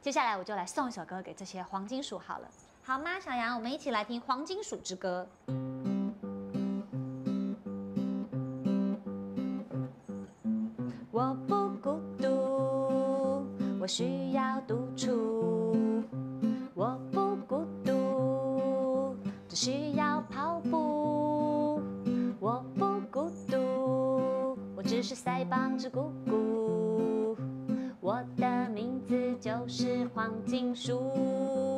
接下来我就来送一首歌给这些黄金鼠好了，好吗？小羊，我们一起来听《黄金鼠之歌》。我不孤独，我需要独处。我不孤独，只需要跑步。我不孤独，我只是腮帮子鼓鼓。我的名字就是黄金鼠。